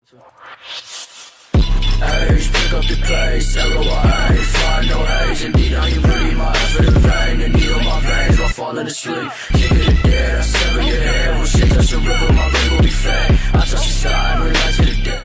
Age, pick up the pace, arrow I ain't find no haze. Indeed, I ain't really my effort in vain. The needle my veins while falling asleep. Keep it dead, I sever your head. When shit touch the river,